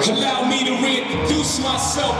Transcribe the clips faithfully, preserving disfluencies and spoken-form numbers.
Allow me to reintroduce myself.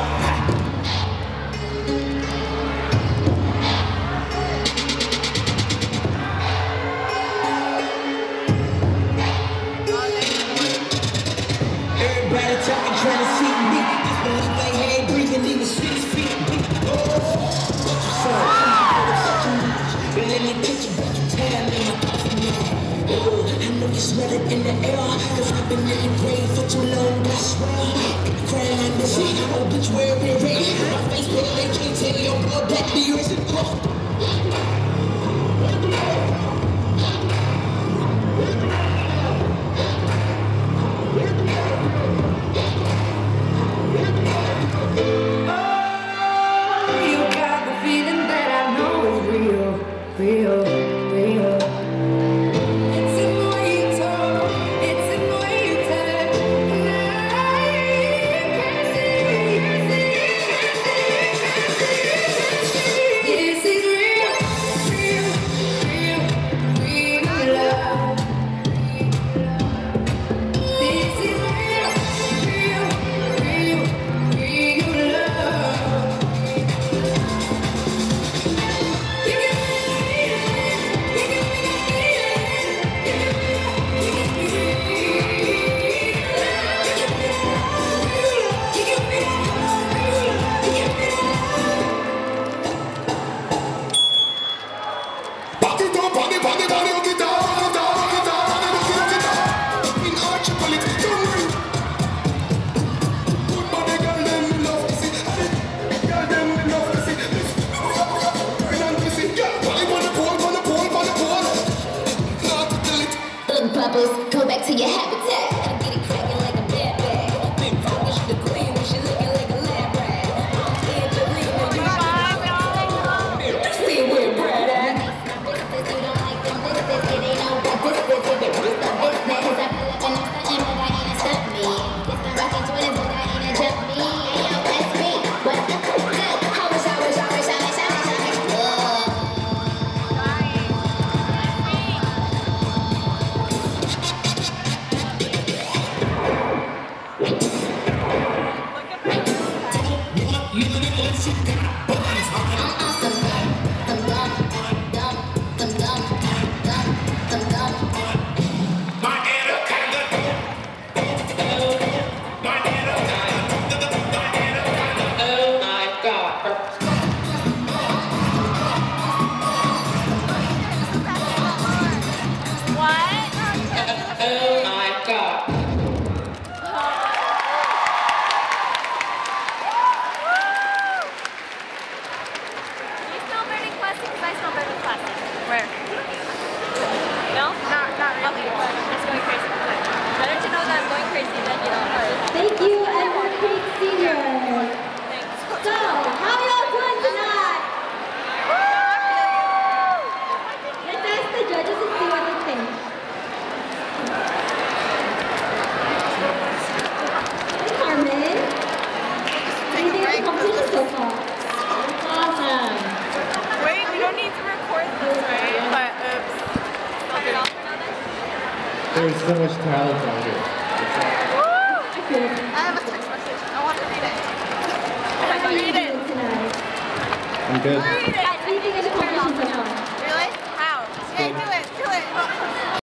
Everybody talking, trying to see me. Just believe they ain't breathing even six feet. Oh, what you say? But let me put you back in time in my coffin now. Oh, I know you smell it in the air, cause I've been in the grave for too long, I swear. Crying on the seat, oh bitch, where it rain. My face pale, they can't tell your blood that the yours is cold. Real, real. It's in the way you talk, it's in the way you touch. And I can't see, this is real, real, real, real love. This is real, real, real, real love. You can bubbles, go back to your habitat. I get it cracking like a bad bag. Big focus, the queen, when she looking like a lab rat. I'm scared to leave when you I see where Brad at. You don't like them business, it ain't no good distance. If it was the business, I feel like when I'm stunting, but I ain't a stunt me. It's the rockin' twenties, but I ain't a jump me. Hey yo, that's me. What? Good. I wish, I wish, I wish, I wish, I wish, I wish. Where? No? Not, not really. Okay, I'm just going crazy. Better to know that I'm going crazy than you know. Thank you, Edward Creek Senior. Thanks. So, how y'all doing tonight? Let's ask the judges and see what they think. Hey, Carmen. How do you think the competition so far? Awesome. Wait, we don't need to record this, right? But, oops. Cut it off for now then? There's so much talent out here. I have a text message. I want to read it. How are you Read it. doing tonight? I'm good. Read it.